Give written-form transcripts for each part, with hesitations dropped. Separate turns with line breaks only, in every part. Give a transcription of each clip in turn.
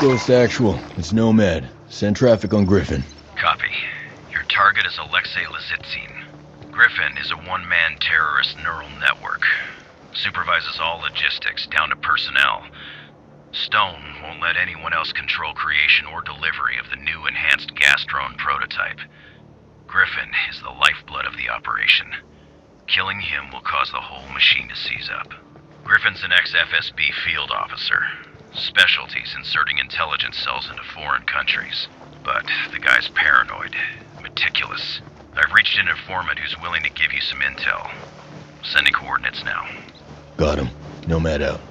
Ghost Actual, it's Nomad. Send traffic on Griffin.
Copy. Your target is Alexei Lazitsyn. Griffin is a one-man terrorist neural network. Supervises all logistics, down to personnel. Stone won't let anyone else control creation or delivery of the new enhanced gas drone prototype. Griffin is the lifeblood of the operation. Killing him will cause the whole machine to seize up. Griffin's an ex-FSB field officer. Specialties inserting intelligence cells into foreign countries. But the guy's paranoid, meticulous. I've reached an informant who's willing to give you some intel. Sending coordinates now.
Got him. Nomad out.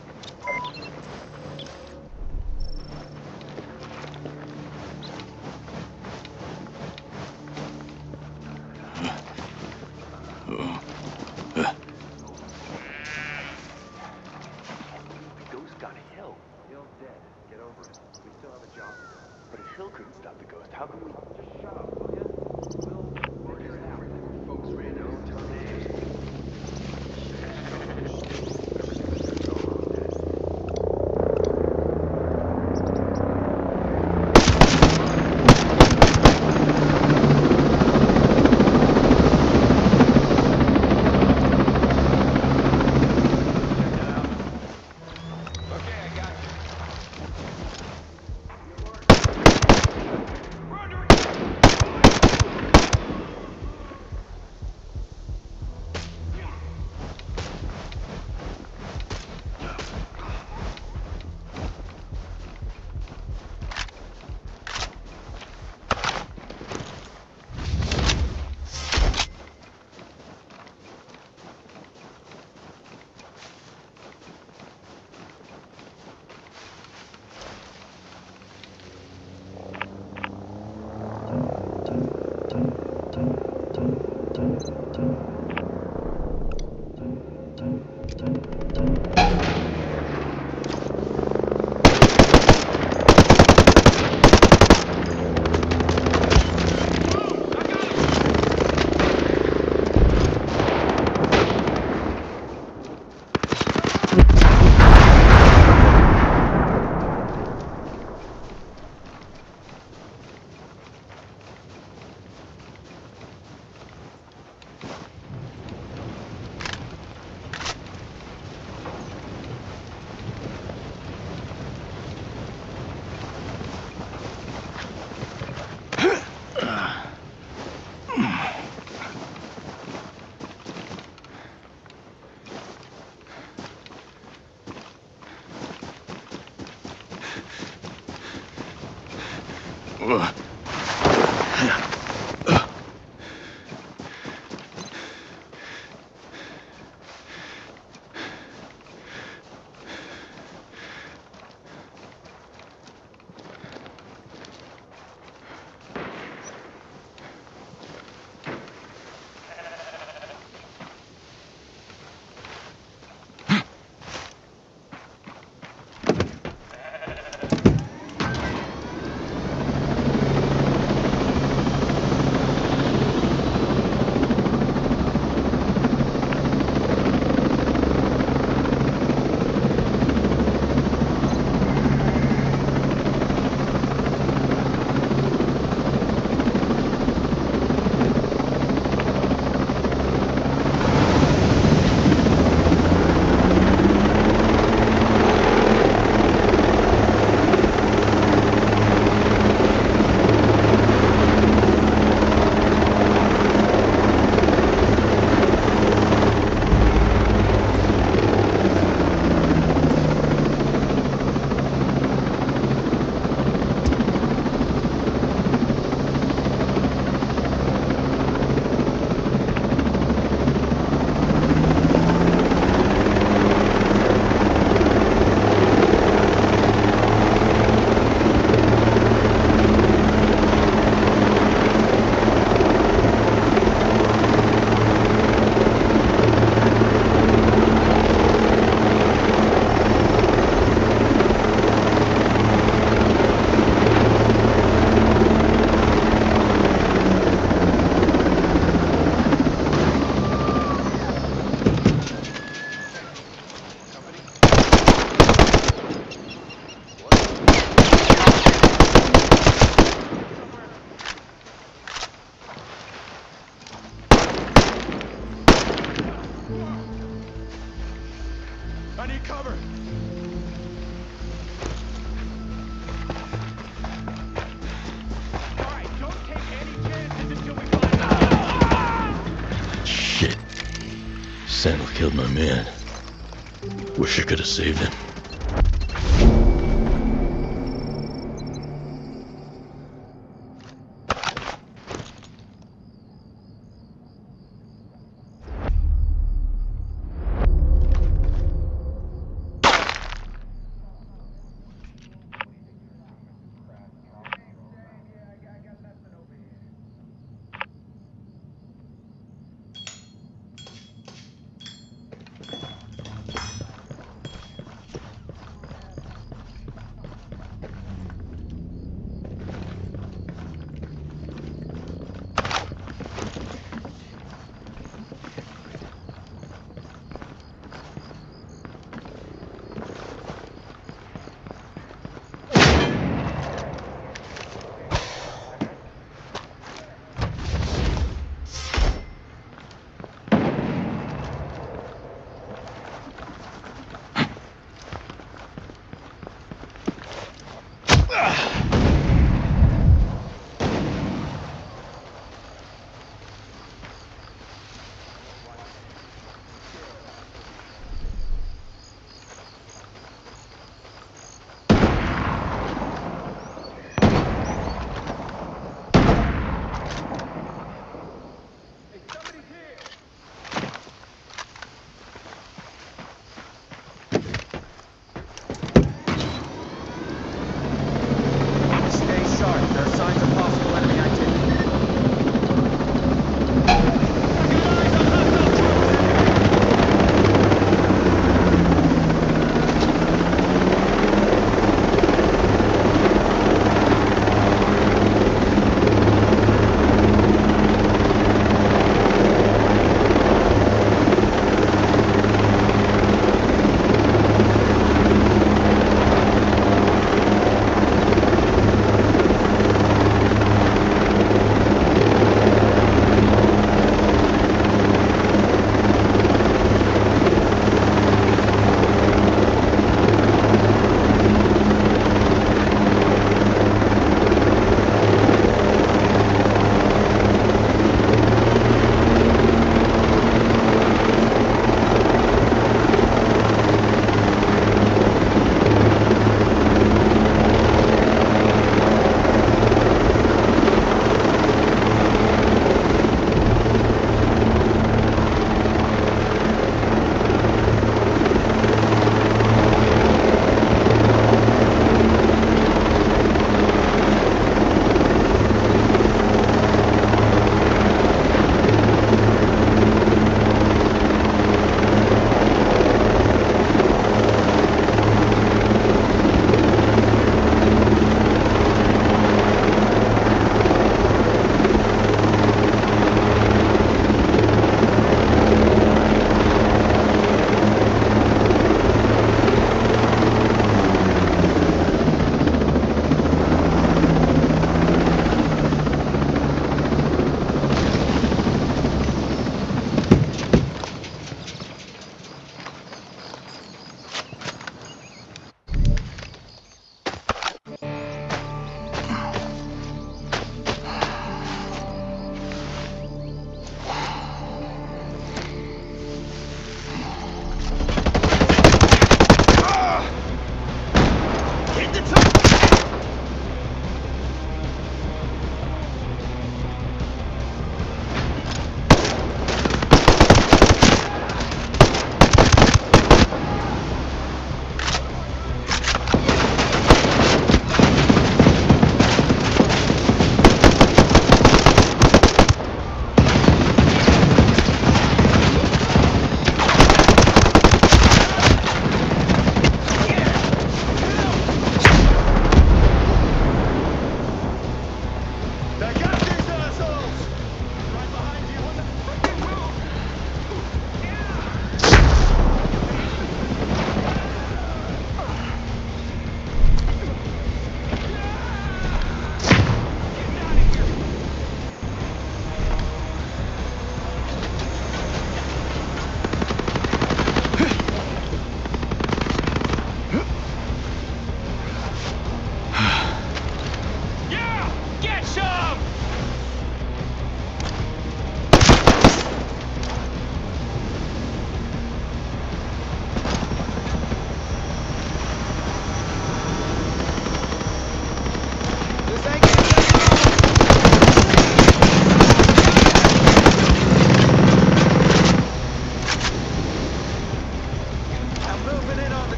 How come we just shut up, will ya? We'll work it out. Folks ran their own terminators. I need cover. All right, don't take any chances until we find out.
Shit. Sandal killed my man. Wish I could have saved him.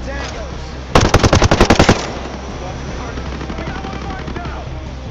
tangos. We got one marked out.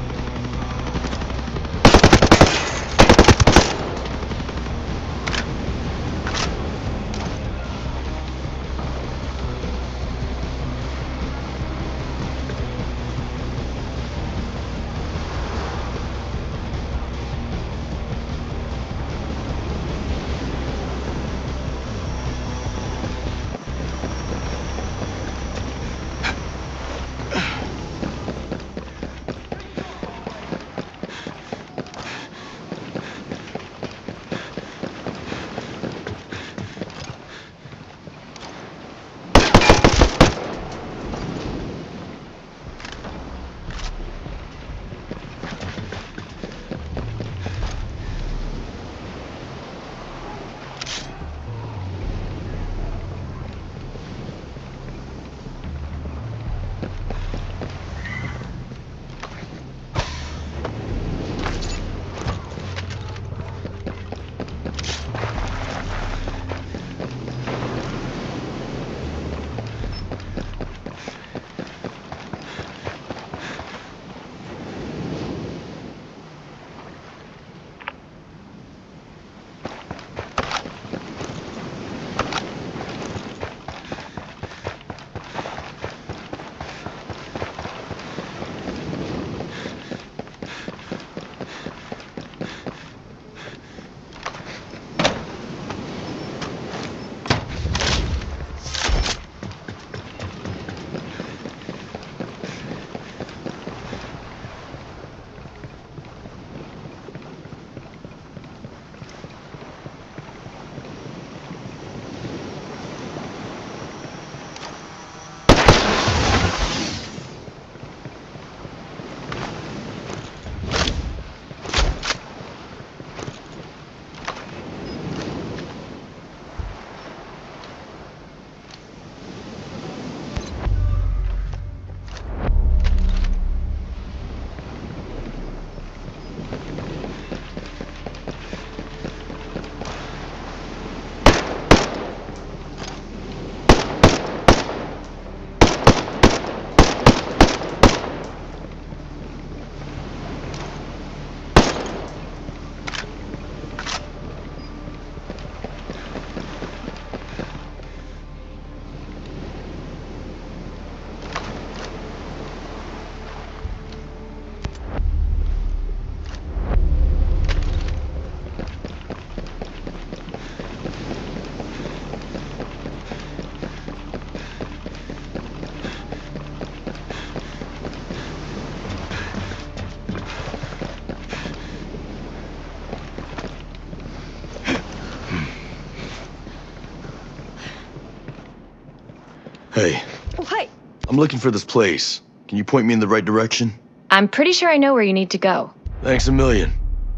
Hey,
What?
I'm looking for this place. Can you point me in the right direction?
I'm pretty sure I know where you need to go.
Thanks a million.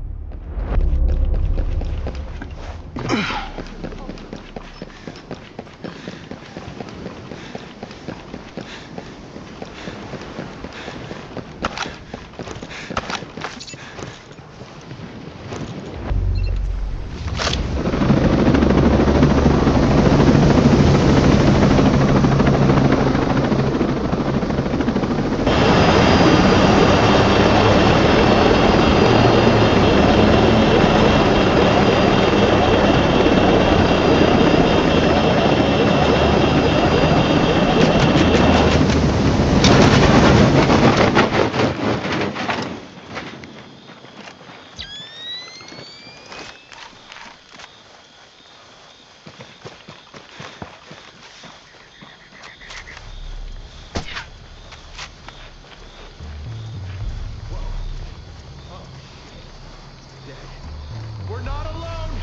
We're not alone!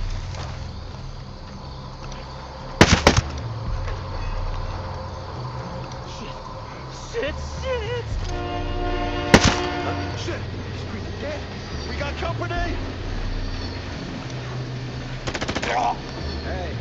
Shit! Shit! Street dead! We got company! Hey,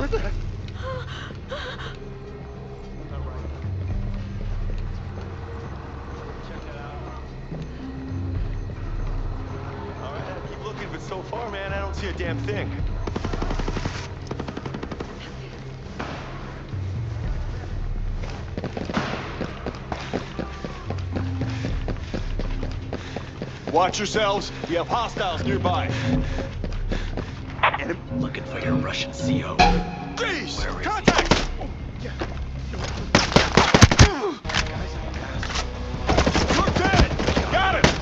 Where the heck?
Alright, keep looking, but so far, man, I don't see a damn thing. Watch yourselves. We have hostiles nearby.
Looking for your Russian CO.
Jeez!
Where is
Contact! You're dead! Got him!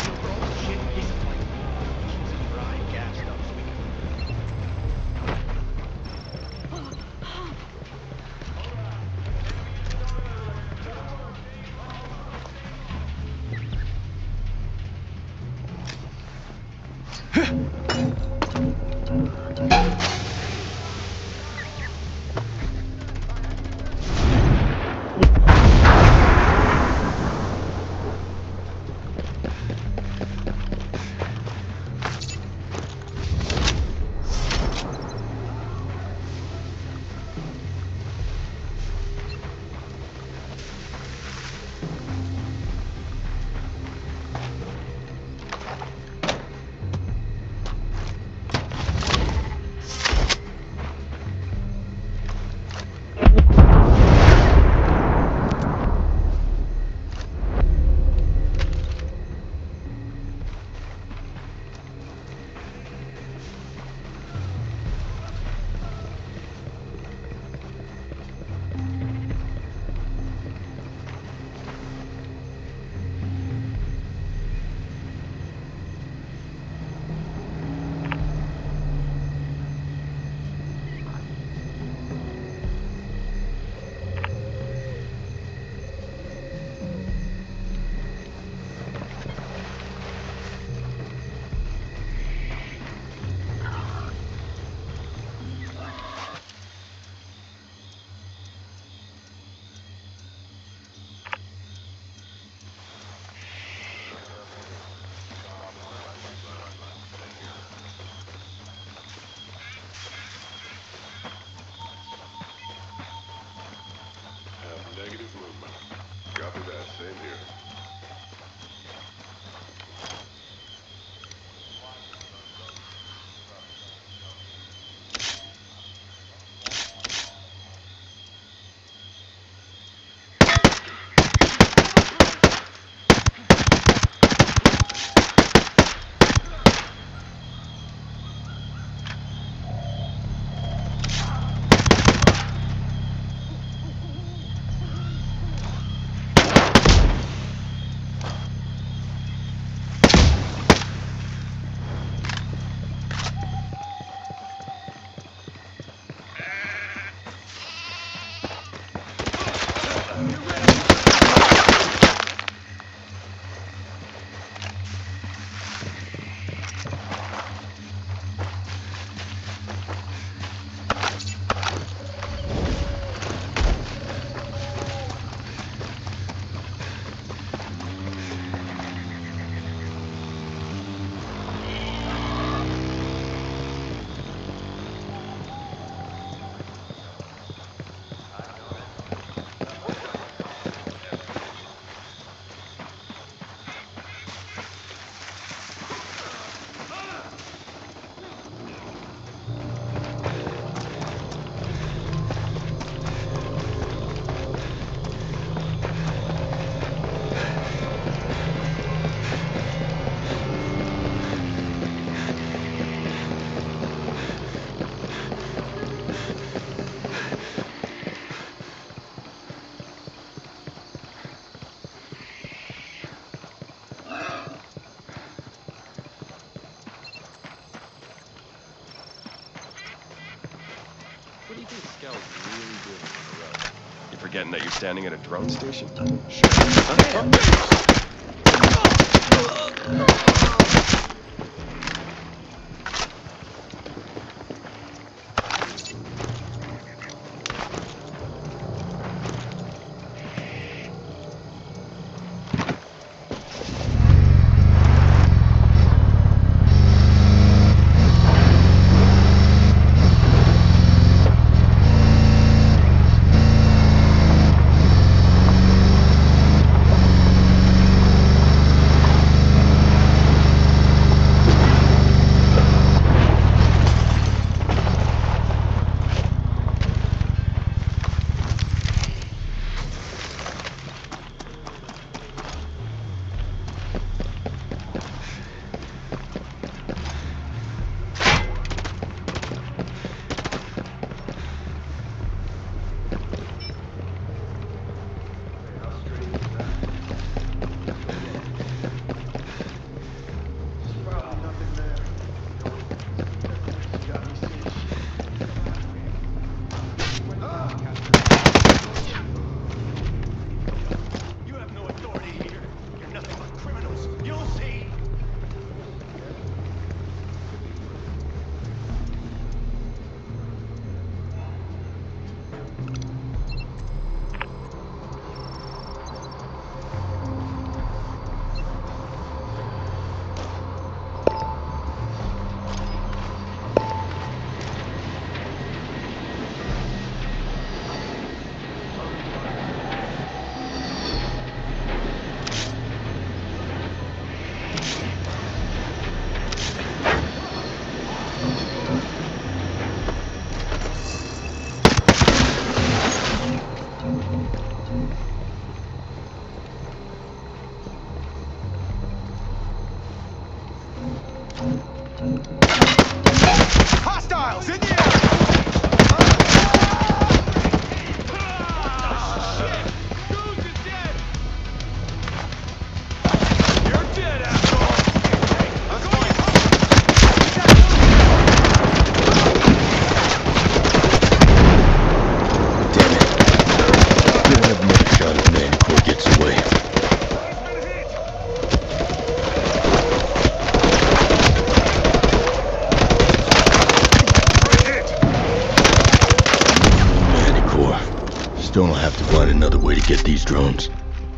Negative movement. Copy that. Same here.
What do you think Scal's really doing on the road? You forgetting that you're standing at a drone station? Sure.
Hostiles in the air! You're dead, asshole! Let's go!
Damn it. We'll have another shot if Manticore gets away. Manticore. Stone will have to find another way to get these drones.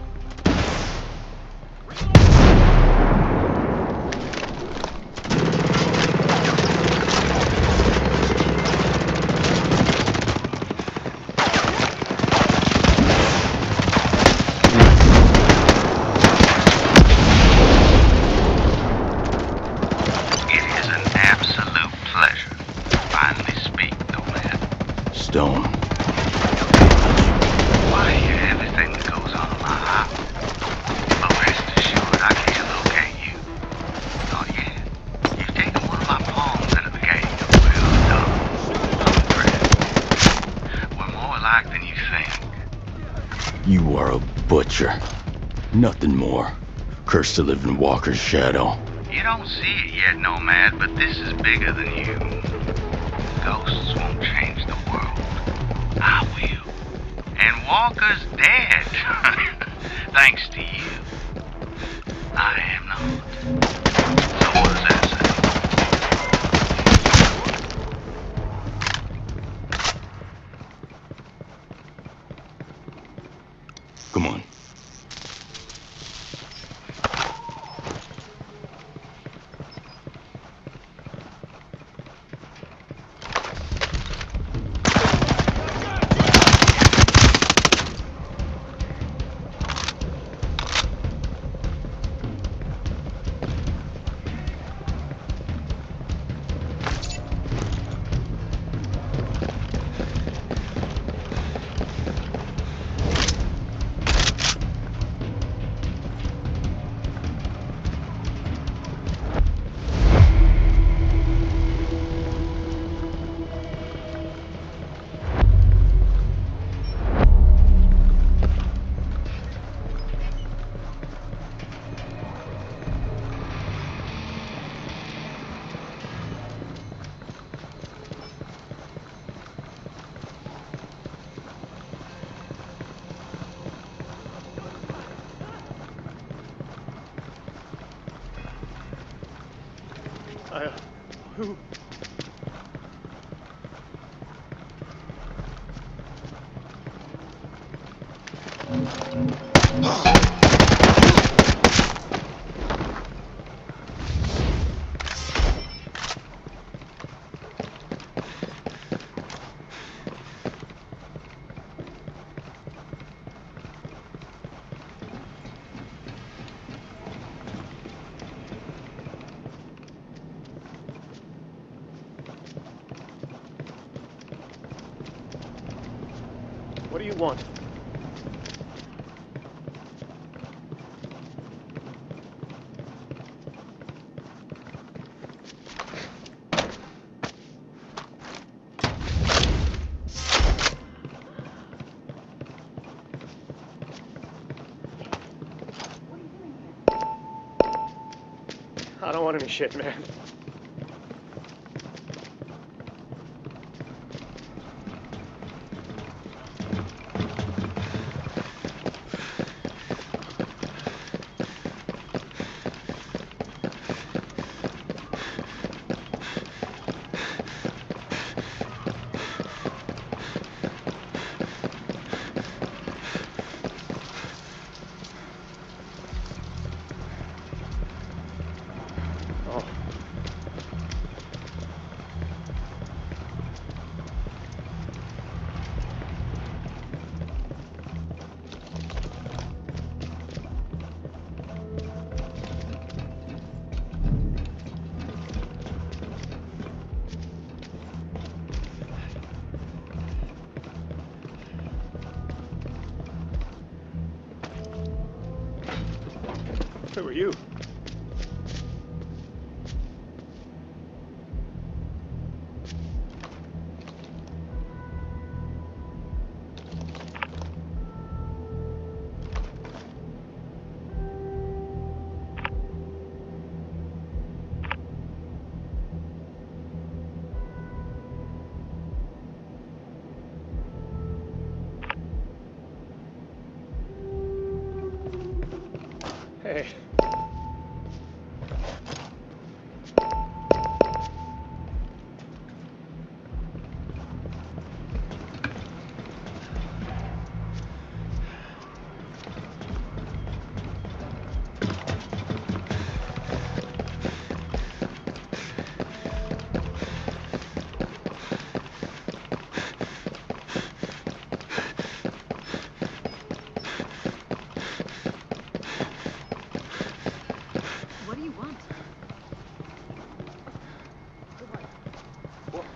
It is an absolute pleasure to finally speak, Nomad.
Stone.
I hear everything that goes on in my house. But rest assured, I can't locate you. Not yet. You've taken one of my pawns out of the game. Well done. I'm impressed. We're more alike than you think.
You are a butcher. Nothing more. Cursed to live in Walker's shadow.
You don't see it yet, Nomad, but this is bigger than you. Ghosts won't change the world. I will. And Walker's dead. Thanks to you. I am not. So what does that say?
Come on.
Who? What do you want? I don't want any shit, man. Who are you?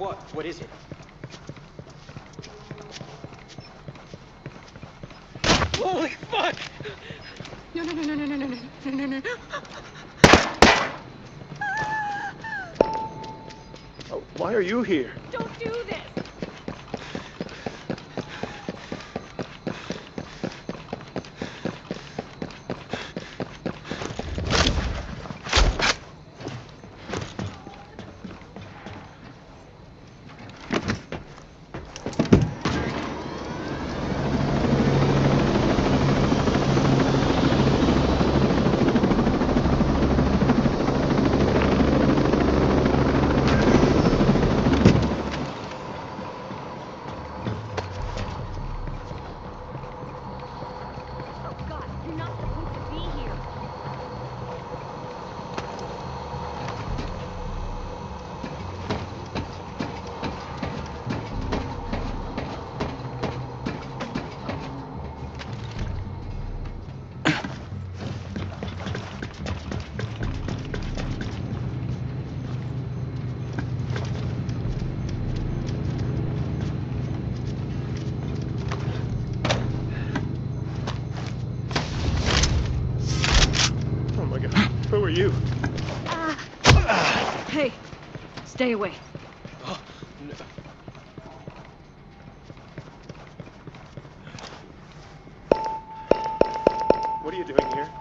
What? What is it? Holy fuck! No, no, no, no, no, no, no, no, no, no, no.
Oh, why are you here?
Don't do this!
Who are you?
Hey, stay away.
Oh, no. What are you doing here?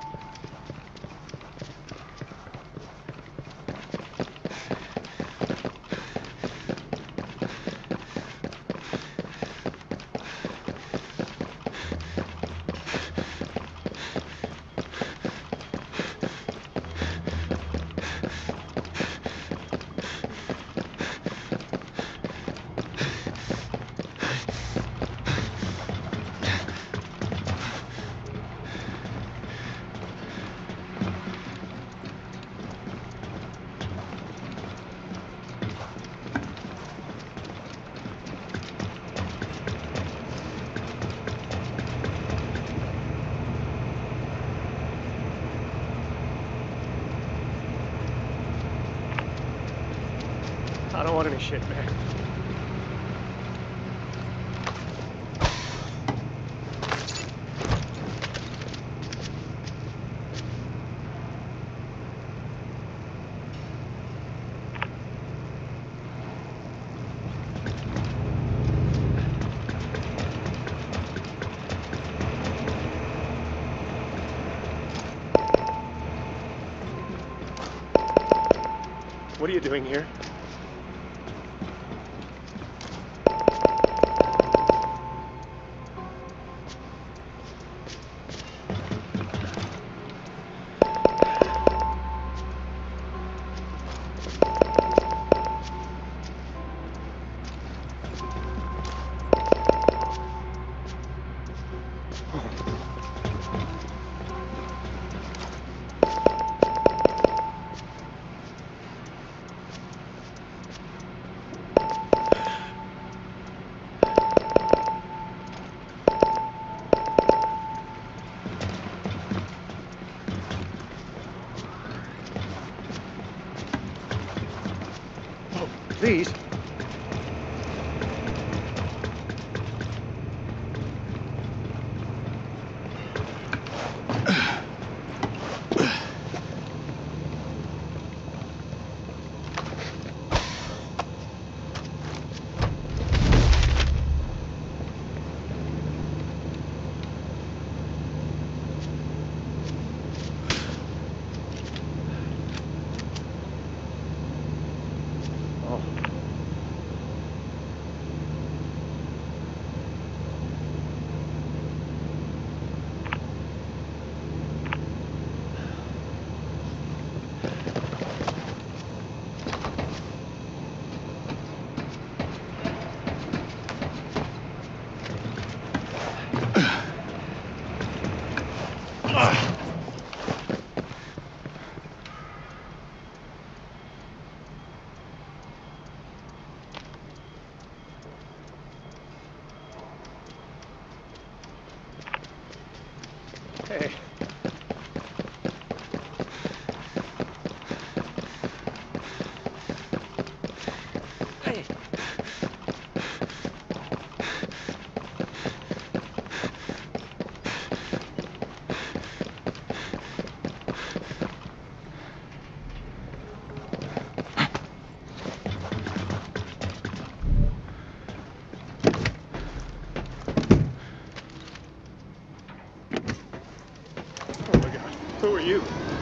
I don't want any shit, man. What are you doing here? Please.
Who are you?